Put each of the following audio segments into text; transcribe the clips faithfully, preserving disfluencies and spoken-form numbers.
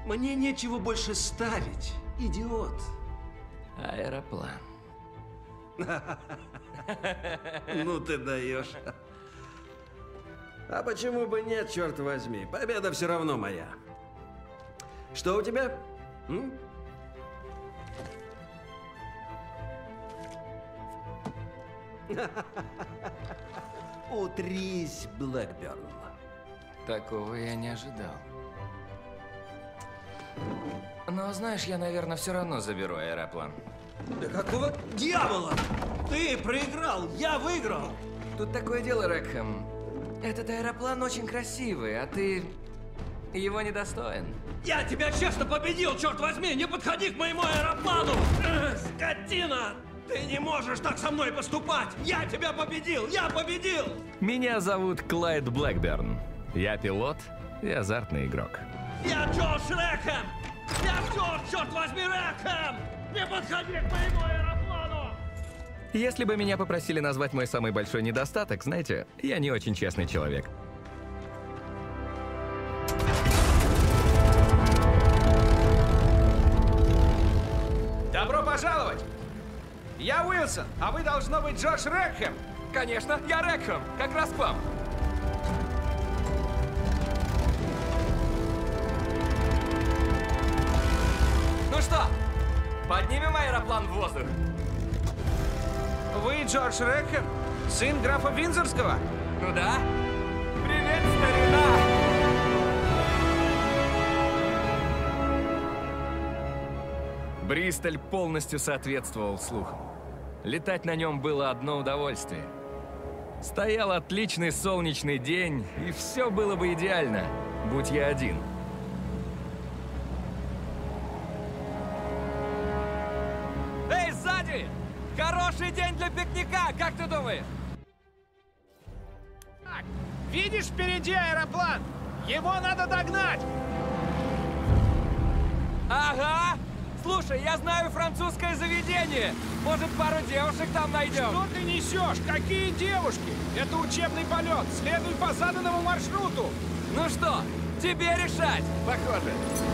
Мне нечего больше ставить, идиот. Аэроплан. Ну ты даешь. А почему бы нет, черт возьми? Победа все равно моя. Что у тебя? М? Утрись, Блэкберн. Такого я не ожидал. Но знаешь, я, наверное, все равно заберу аэроплан. Да какого дьявола? Ты проиграл, я выиграл. Тут такое дело, Рекхэм. Этот аэроплан очень красивый, а ты его недостоин. Я тебя честно победил, черт возьми! Не подходи к моему аэроплану! Эх, скотина! Ты не можешь так со мной поступать! Я тебя победил! Я победил! Меня зовут Клайд Блэкберн. Я пилот и азартный игрок. Я Джош Рекхэм! Я Джош, черт возьми, Рекхэм! Не подходи к моему аэроплану! Если бы меня попросили назвать мой самый большой недостаток, знаете, я не очень честный человек. Добро пожаловать! Я Уилсон, а вы должно быть Джош Рекхэм. Конечно, я Рекхэм, как раз к вам. Ну что, поднимем аэроплан в воздух? Вы Джош Рекхэм, сын графа Виндзорского? Ну да. Привет, старина! Бристоль полностью соответствовал слухам. Летать на нем было одно удовольствие. Стоял отличный солнечный день, и все было бы идеально, будь я один. Эй, сзади! Хороший день для пикника, как ты думаешь? Так, видишь впереди аэроплан? Его надо догнать! Ага! Слушай, я знаю французское заведение. Может, пару девушек там найдем? Что ты несешь? Какие девушки? Это учебный полет. Следуй по заданному маршруту. Ну что, тебе решать, похоже.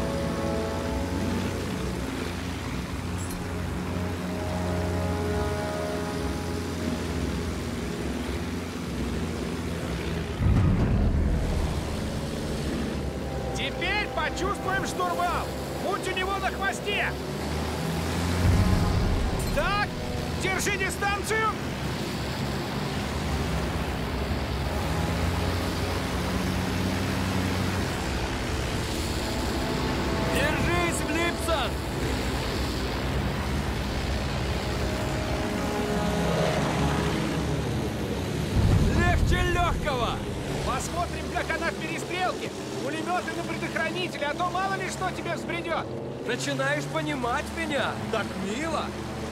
Теперь почувствуем штурвал. Путь у него на хвосте. Так, держи дистанцию. Держись, Блипсон! Легче легкого! Посмотрим, как она в перестрелке. Пулеметы на предохранителе, а то мало ли что тебе взбредет. Начинаешь понимать меня? Так мило!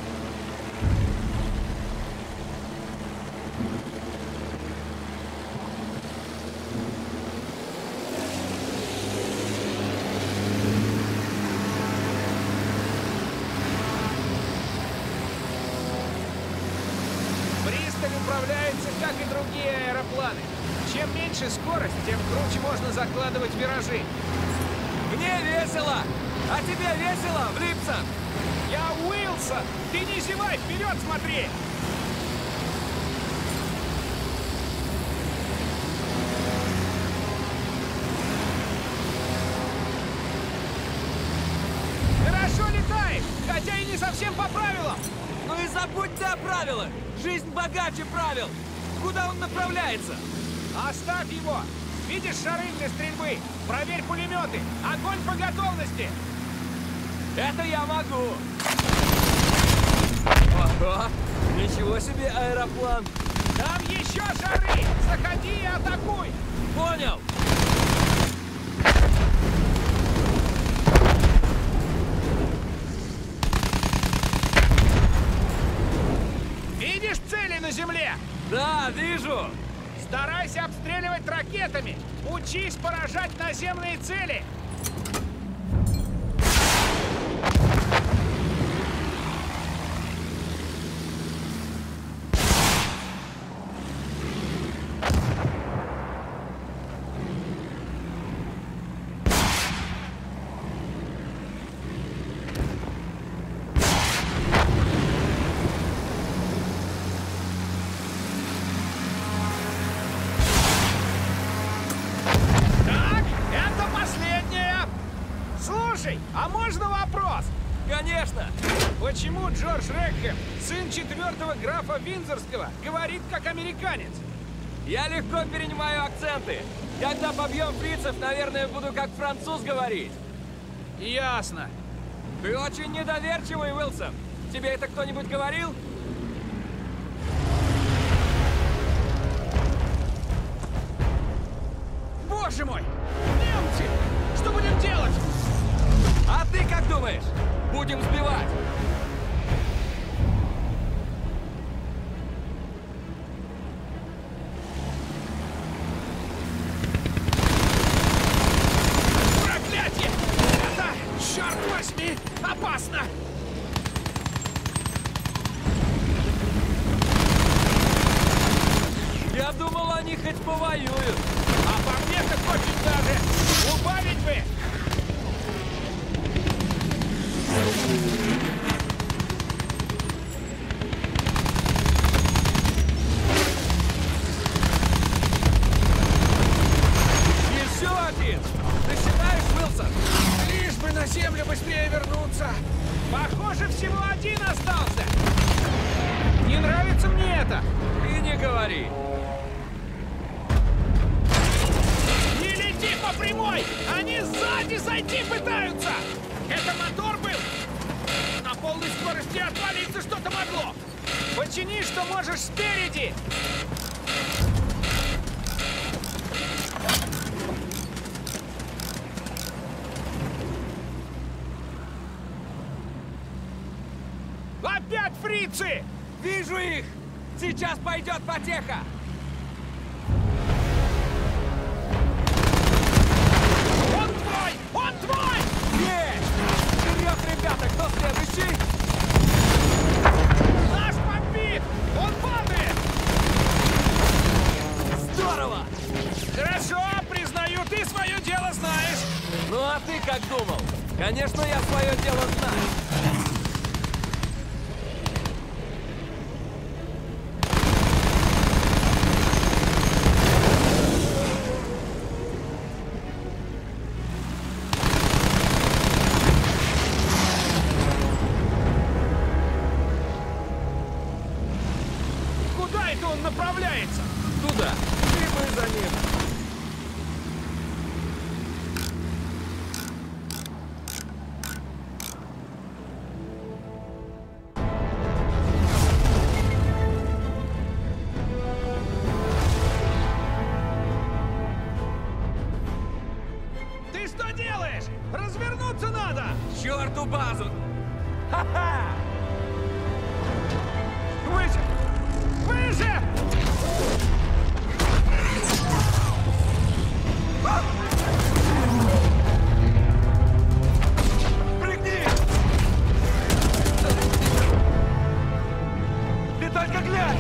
Бристоль управляется, как и другие аэропланы. Чем меньше скорость, тем круче можно закладывать виражи. Мне весело! А тебе весело, Блипсон? Я Уилсон! Ты не зевай, вперед смотри! Хорошо летаешь, хотя и не совсем по правилам. Ну и забудь ты о правилах! Жизнь богаче правил! Куда он направляется? Оставь его! Видишь шары для стрельбы? Проверь пулеметы! Огонь по готовности! Это я могу! Ого! Ничего себе аэроплан! Там еще шары! Заходи и атакуй! Понял! Видишь цели на земле? Да, вижу! Старайся обстреливать ракетами! Учись поражать наземные цели! Слушай, а можно вопрос? Конечно! Почему Джордж Рекхэм, сын четвертого графа Виндзорского, говорит как американец? Я легко перенимаю акценты. Когда побьем фрицев, наверное, буду как француз говорить. Ясно. Ты очень недоверчивый, Уилсон. Тебе это кто-нибудь говорил? Боже мой! Немцы! Что будем делать? А ты как думаешь? Будем сбивать! Проклятие! Это, черт возьми, опасно! Я думал, они хоть повоюют. А по мне так очень даже! Убавить бы! Еще один! Ты считаешь, Уилсон? Лишь бы на землю быстрее вернуться! Похоже, всего один остался! Не нравится мне это! Ты не говори. Не лети по прямой! Они сзади зайти пытаются! Это мотор был? На полной скорости отвалиться что-то могло! Почини, что можешь спереди! Опять фрицы! Вижу их! Сейчас пойдет потеха! Он твой! Он твой! Есть! Вперед, ребята! Кто следующий? Наш подбит! Он падает! Здорово! Хорошо, признаю, ты свое дело знаешь! Ну а ты как думал? Конечно, я свое дело знаю. Куда это он направляется? Туда. И мы за ним. Ты что делаешь? Развернуться надо! К черту базу! Ха-ха! Выше! Выше! Прыгни! Ты только глянь!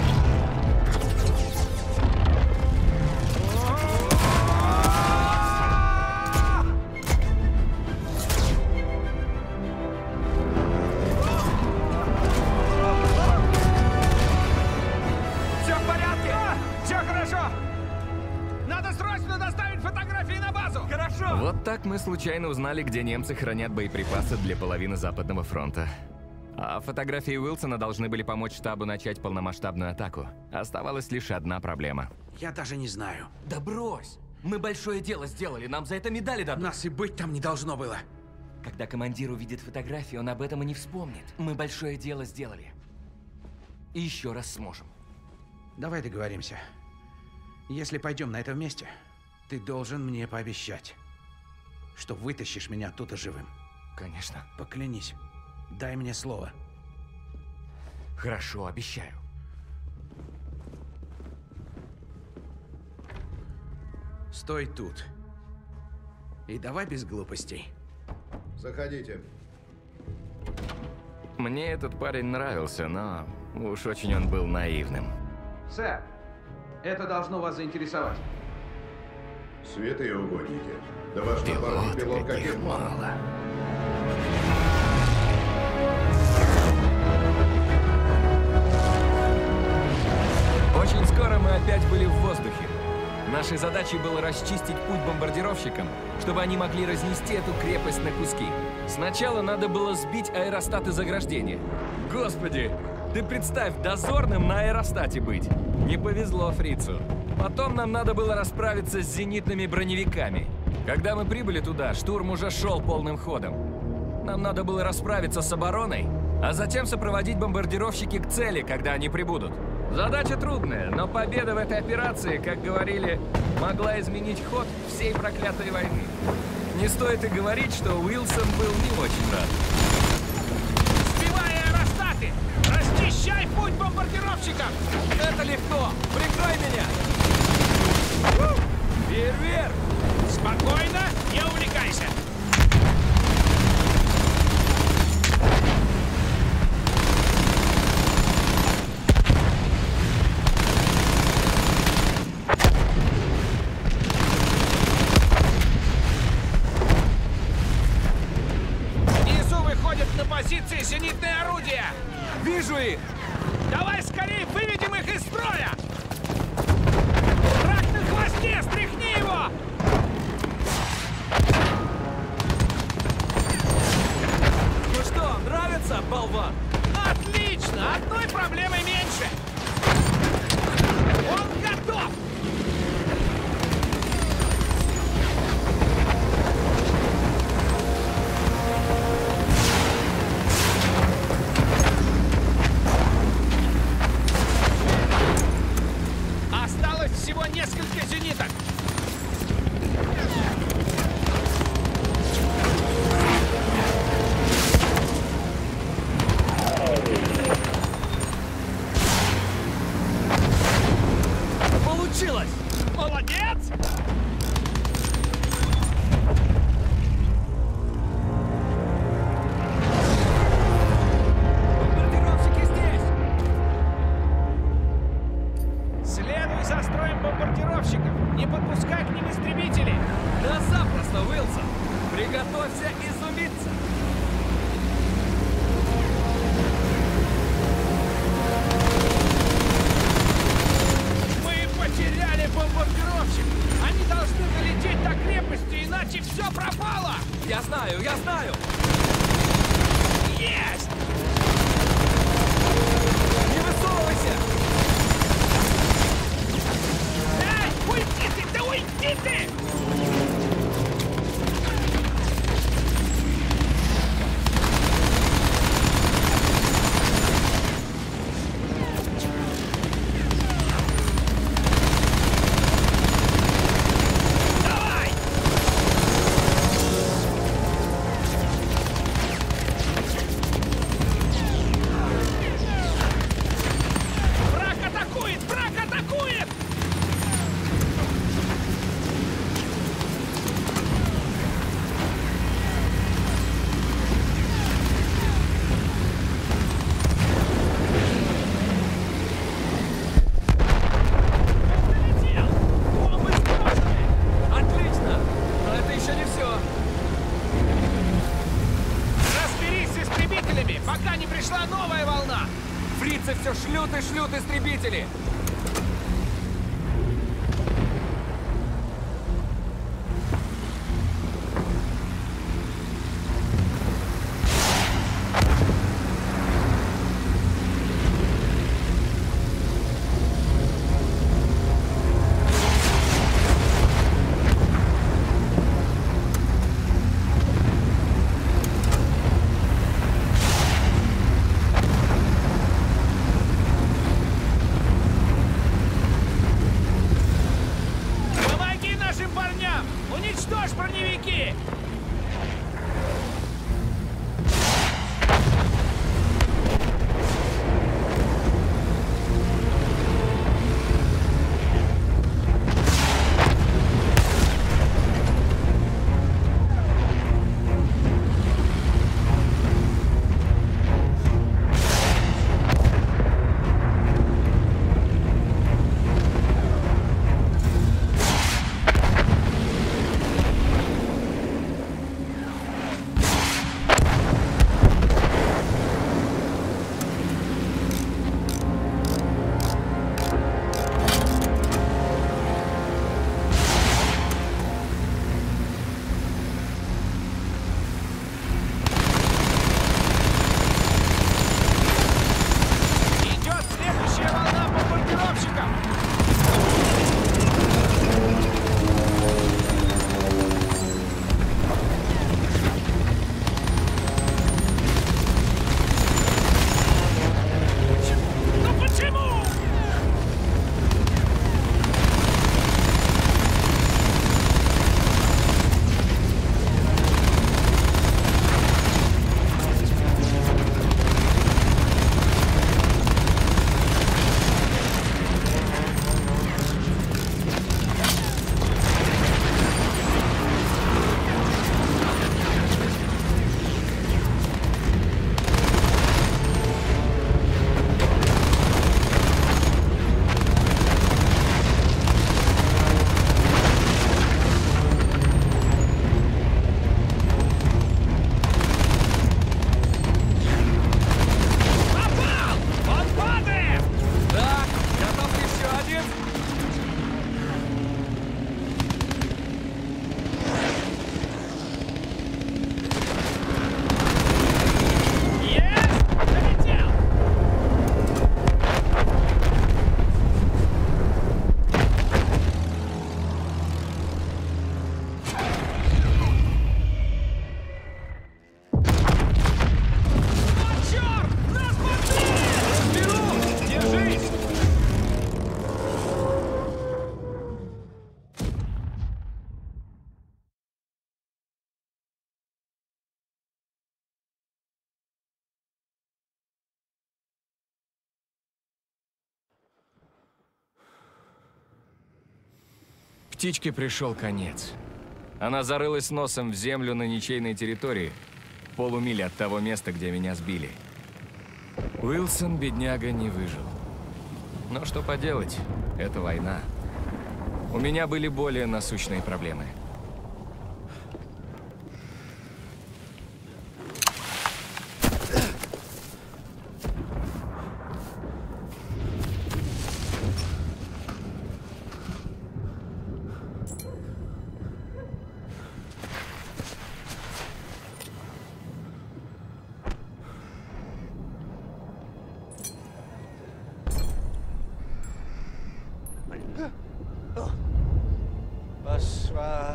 Все в порядке? Все хорошо! Надо срочно доставить фотографии на базу! Хорошо! Вот так мы случайно узнали, где немцы хранят боеприпасы для половины Западного фронта. А фотографии Уилсона должны были помочь штабу начать полномасштабную атаку. Оставалась лишь одна проблема. Я даже не знаю. Да брось! Мы большое дело сделали, нам за это медали дадут. Нас и быть там не должно было. Когда командир увидит фотографии, он об этом и не вспомнит. Мы большое дело сделали. И еще раз сможем. Давай договоримся. Если пойдем на это вместе, ты должен мне пообещать, что вытащишь меня оттуда живым. Конечно. Поклянись. Дай мне слово. Хорошо, обещаю. Стой тут. И давай без глупостей. Заходите. Мне этот парень нравился, но уж очень он был наивным. Сэр, это должно вас заинтересовать. Святые угодники. Да ваш напарник пилот каких мало. Очень скоро мы опять были в воздухе. Нашей задачей было расчистить путь бомбардировщикам, чтобы они могли разнести эту крепость на куски. Сначала надо было сбить аэростат из ограждения. Господи, ты представь, дозорным на аэростате быть. Не повезло фрицу. Потом нам надо было расправиться с зенитными броневиками. Когда мы прибыли туда, штурм уже шел полным ходом. Нам надо было расправиться с обороной, а затем сопроводить бомбардировщики к цели, когда они прибудут. Задача трудная, но победа в этой операции, как говорили, могла изменить ход всей проклятой войны. Не стоит и говорить, что Уилсон был не очень рад. Сбивай аэростаты! Расчищай путь бомбардировщикам! Это легко! Прикрой меня! Фейерверк! Спокойно, не увлекайся! На позиции зенитные орудия! Вижу их! Давай скорее выведем их из строя! Враг на хвосте! Стряхни его! Ну что, нравится, болван? Отлично! Одной проблемой меньше! Он готов! Всего несколько зениток. Получилось! Молодец! Бомбардировщики здесь! Следуй за строем бомбардировщиков! Не подпускай к ним истребителей! Да запросто, Уилсон! Приготовься изумиться! Мы потеряли бомбардировщиков! Они должны долететь до крепости, иначе все пропало! Я знаю, я знаю! Есть! Не высовывайся! Эй, уйди ты! Да уйди ты! Давай! Враг атакует! Враг атакует! Долетел! Бомбы сброшены! Отлично! Но это еще не все! Разберись с истребителями, пока не пришла новая волна! Фрицы все шлют и шлют истребители! птичке пришел конец. Она зарылась носом в землю на ничейной территории, в полумиле от того места, где меня сбили. Уилсон, бедняга, не выжил. Но что поделать, это война. У меня были более насущные проблемы. Was war...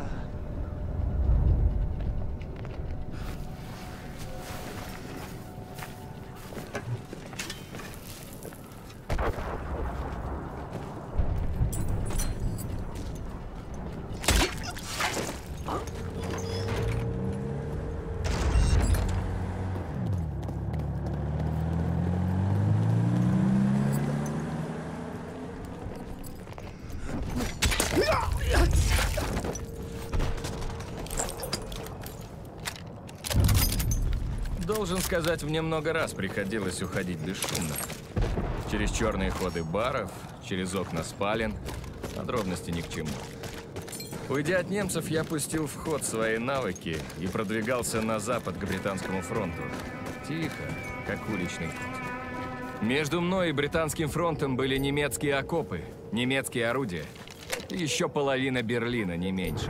Должен сказать, мне много раз приходилось уходить бесшумно. Через черные ходы баров, через окна спален. Подробности ни к чему. Уйдя от немцев, я пустил в ход свои навыки и продвигался на запад к британскому фронту. Тихо, как уличный путь. Между мной и британским фронтом были немецкие окопы, немецкие орудия. И еще половина Берлина, не меньше.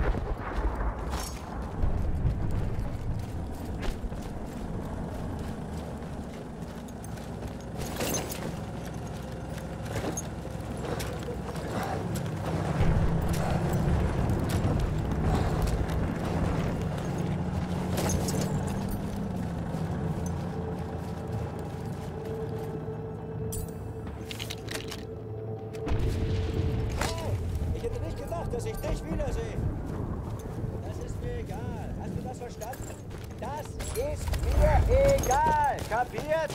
Dass ich dich wiedersehe. Das ist mir egal. Hast du das verstanden? Das ist mir egal. Kapiert?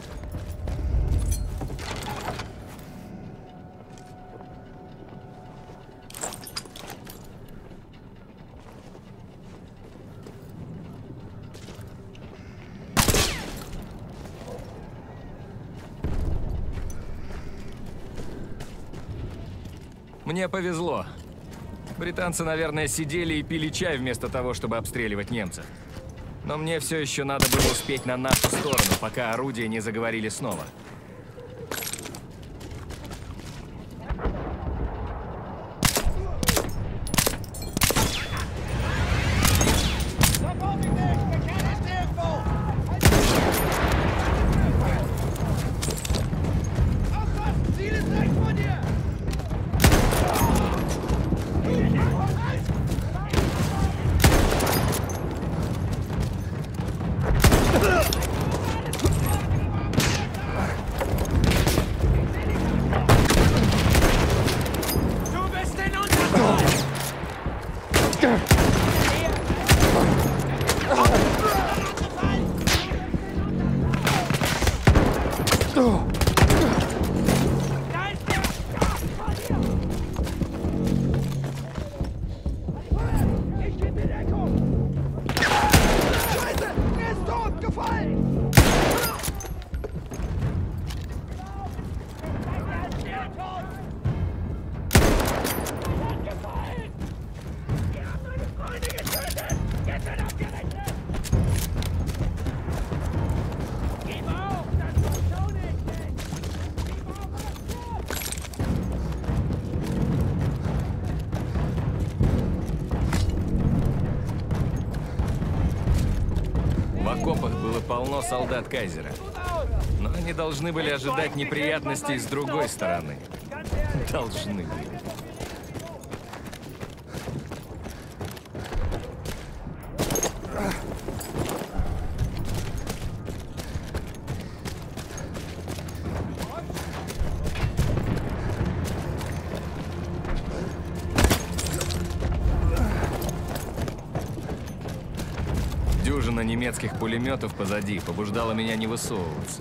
Мне повезло. Британцы, наверное, сидели и пили чай вместо того, чтобы обстреливать немцев. Но мне все еще надо было успеть на нашу сторону, пока орудия не заговорили снова. В окопах было полно солдат Кайзера. Но они должны были ожидать неприятностей с другой стороны. Должны были. Дюжина немецких пулеметов позади побуждала меня не высовываться.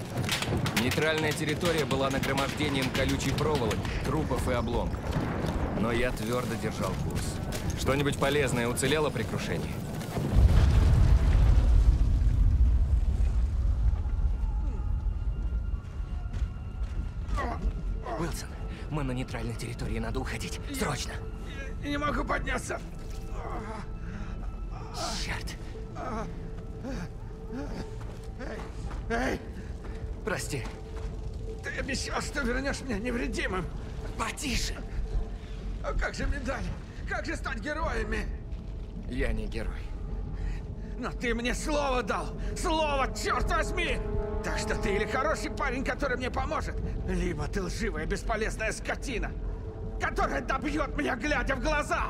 Нейтральная территория была нагромождением колючей проволоки, трупов и обломков. но я твердо держал курс. Что-нибудь полезное уцелело при крушении? Уилсон, мы на нейтральной территории, надо уходить. Срочно. Я не могу подняться. Черт. Эй, эй, Прости. ты обещал, что вернешь меня невредимым. Потише. А как же медаль? Как же стать героями? Я не герой. Но ты мне слово дал! Слово, черт возьми! Так что ты или хороший парень, который мне поможет, либо ты лживая, бесполезная скотина, которая добьет меня, глядя в глаза!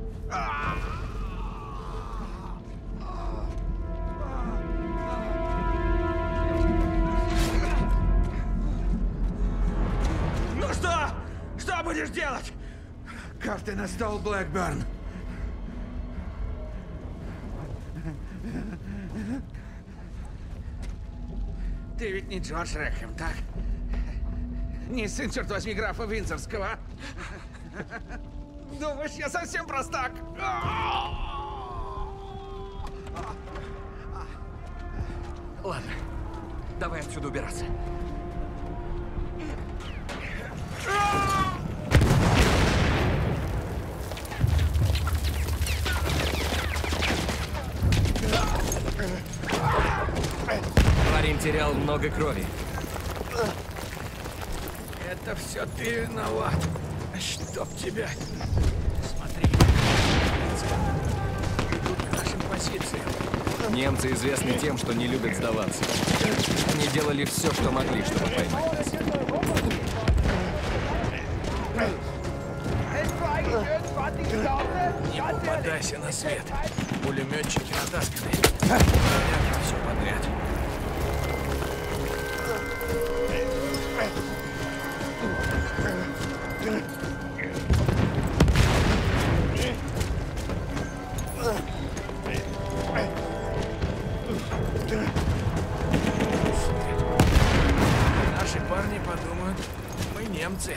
Ну что? Что будешь делать? Карты на стол, Блэкберн. Ты ведь не Джордж Рэкхэм, так? Не сын, черт возьми, графа Виндзорского. Думаешь, я совсем простак? Ладно, давай отсюда убираться. Парень терял много крови. Это все ты виноват. Чтоб тебя. Смотри. Идут к нашим позициям. Немцы известны тем, что не любят сдаваться. Они делали все, что могли, чтобы поймать нас. Не попадайся на свет. Пулеметчики натасканы. Понятно, все подряд. Наши парни подумают, мы немцы.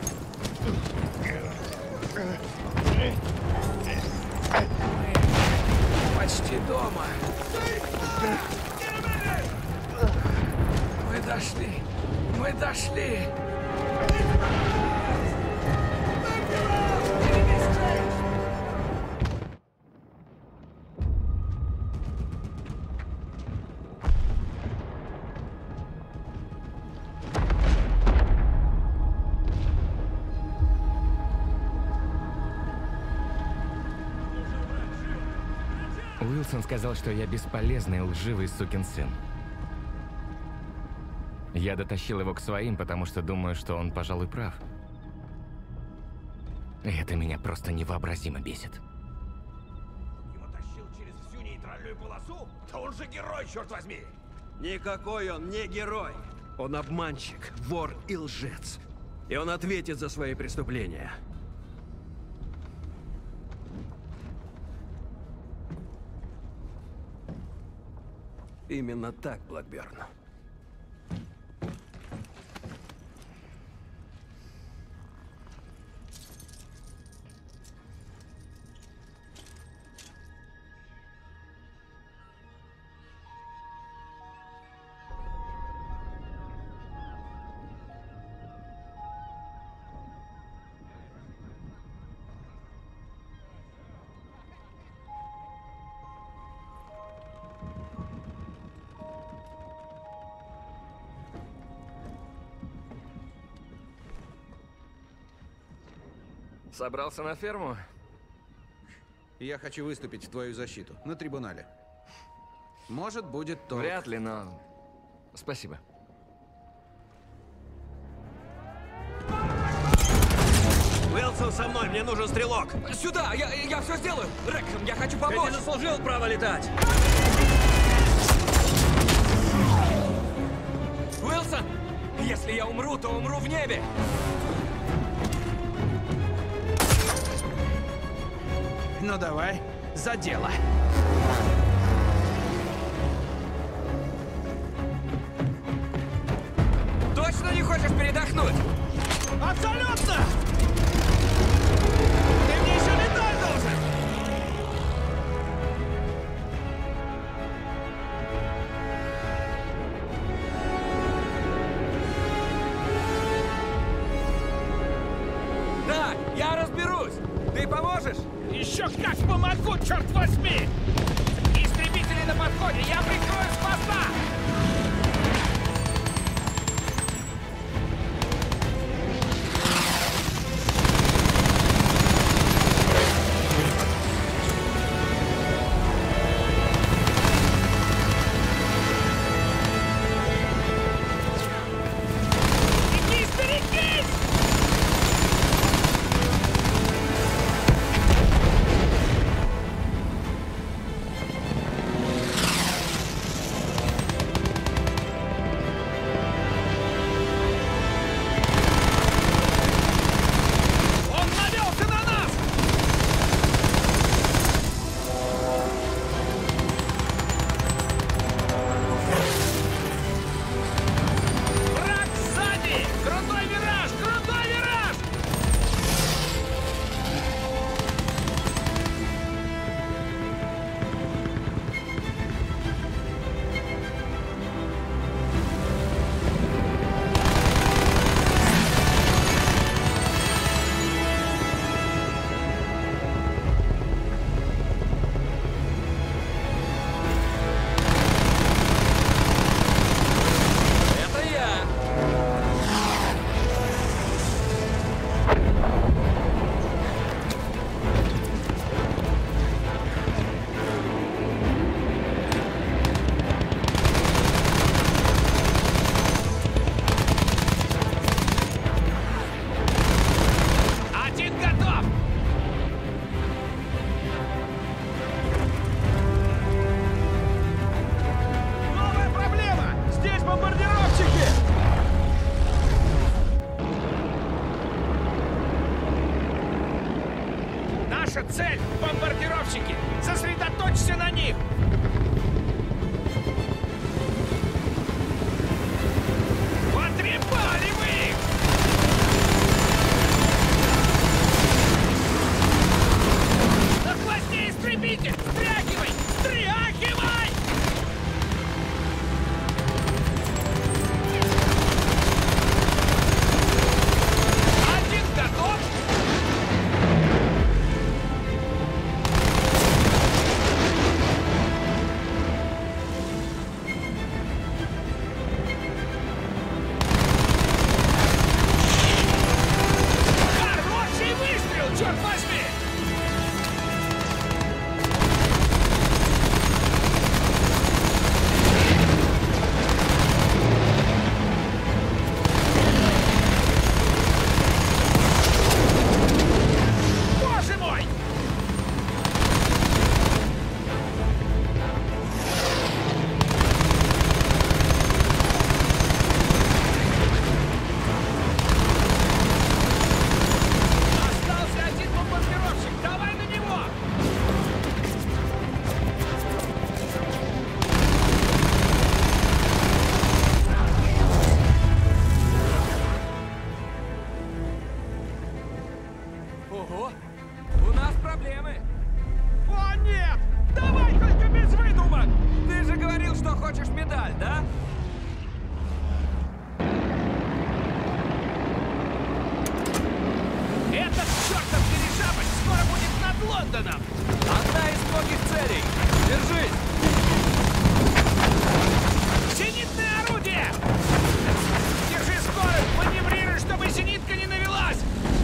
Мы почти дома. Мы дошли. Мы дошли. Уилсон сказал, что я бесполезный, лживый сукин сын. Я дотащил его к своим, потому что думаю, что он, пожалуй, прав. И это меня просто невообразимо бесит. Его тащил через всю нейтральную полосу? Да он же герой, черт возьми! Никакой он не герой. Он обманщик, вор и лжец. И он ответит за свои преступления. Именно так, Блэкберн. Собрался на ферму? Я хочу выступить в твою защиту на трибунале. Может, будет то. Вряд ли, но... Спасибо. Уилсон со мной, мне нужен стрелок. Сюда! Я, я все сделаю! Рэкхэм, я хочу Ты помочь! не заслужил право летать. Уилсон! Если я умру, то умру в небе! Ну давай, за дело. Точно не хочешь передохнуть? Абсолютно! цель! Бомбардировщики! Сосредоточься на них! Потрепали вы их! На хвосте истребитель! Стряхивай! Стряхивай! Один готов! Хороший выстрел, черт возьми! Боже мой! Остался один бомбардировщик! Давай на него! Ого! У нас проблемы! О, нет! Давай только без выдумок! Ты же говорил, что хочешь медаль, да? Этот чертов дирижабль скоро будет над Лондоном! Одна из многих целей! Держись! Зенитное орудие! Держи скорость! Маневрируй, чтобы зенитка не навелась!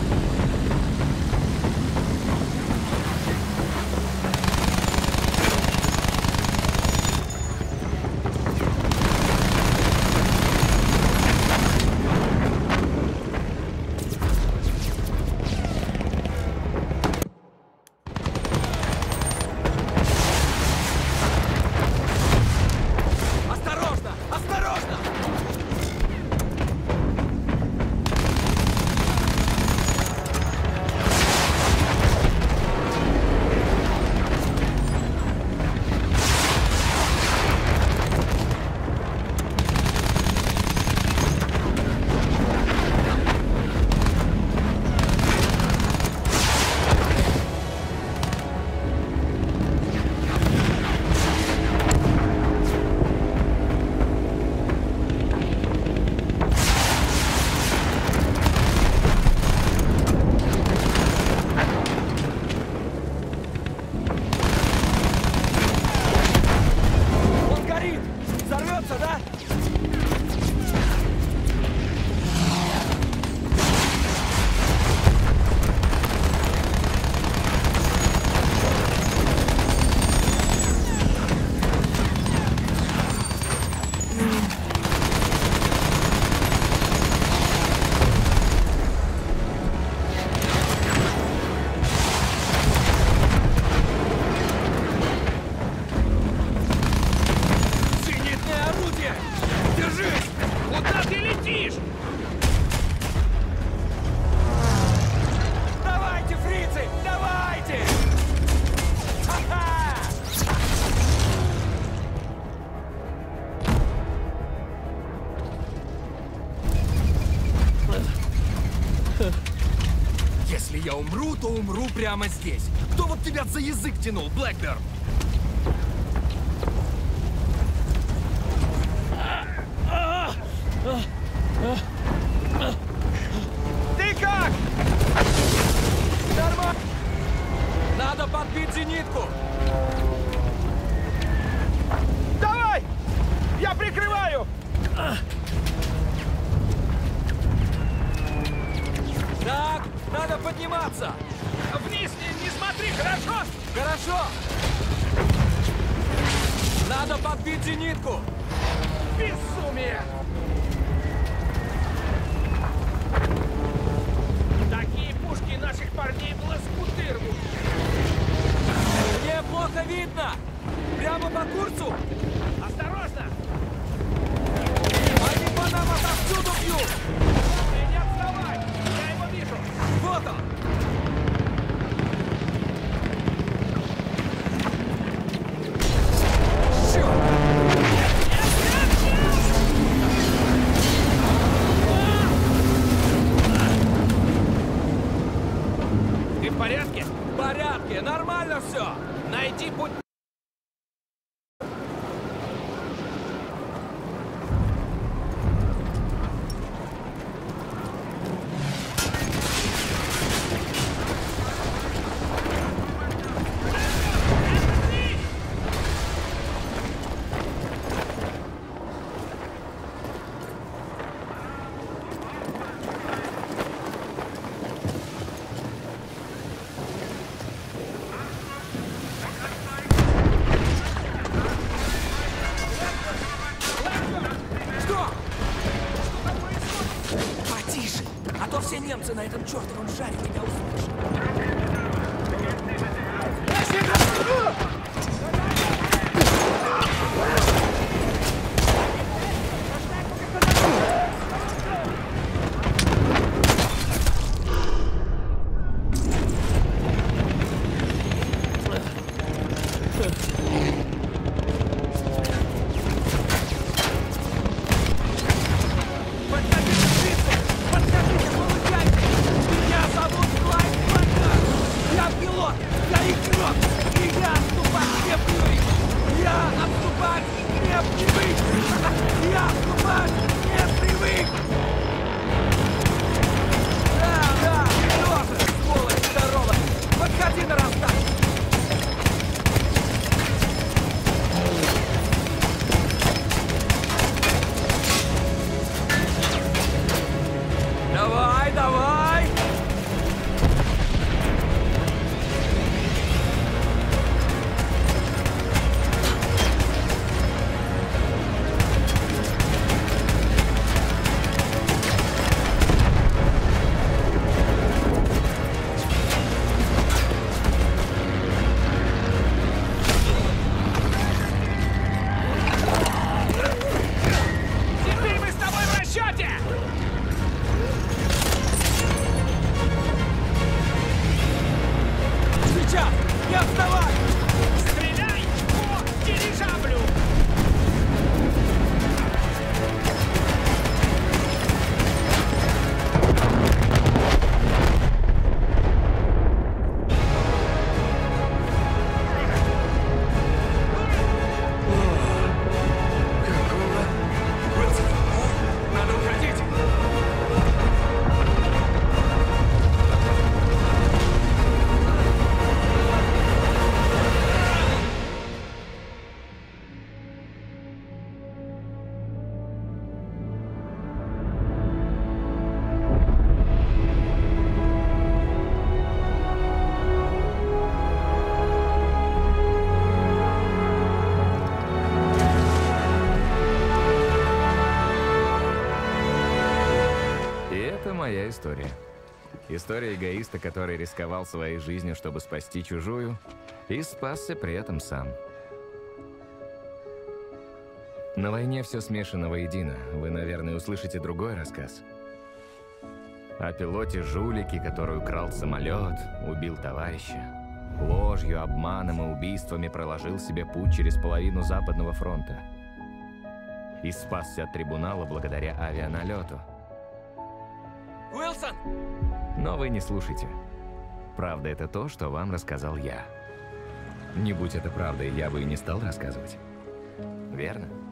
Осторожно! Осторожно! Он горит! Взорвется, да? Зенитное орудие! Держись! Куда ты летишь? Давайте, фрицы! Давайте! Ха-ха! Если я умру, то умру прямо здесь. Кто вот тебя за язык тянул, Блэкберн? Ты как? Нормально! Надо подбить зенитку! Давай! Я прикрываю! Так, надо подниматься! Вниз не, не смотри, хорошо? Хорошо! Надо подбить зенитку! Безумие! Такие пушки наших парней в лоскуты рвут. Мне плохо видно! Прямо по курсу! Осторожно! Они по нам отовсюду бьют! Главное, не отставай! Я его вижу! Вот он! на этом чертовом шаре меня услышит. Давай, давай! Теперь мы с тобой в расчете! Сейчас! Не отставай! Стреляй по дирижаблю! Надо уходить! И это моя история. История эгоиста, который рисковал своей жизнью, чтобы спасти чужую, и спасся при этом сам. На войне все смешано воедино. Вы, наверное, услышите другой рассказ. О пилоте-жулике, который украл самолет, убил товарища. Ложью, обманом и убийствами проложил себе путь через половину Западного фронта. И спасся от трибунала благодаря авианалету. Уилсон! Но вы не слушайте. Правда, это то, что вам рассказал я. Не будь это правдой, я бы и не стал рассказывать. Верно?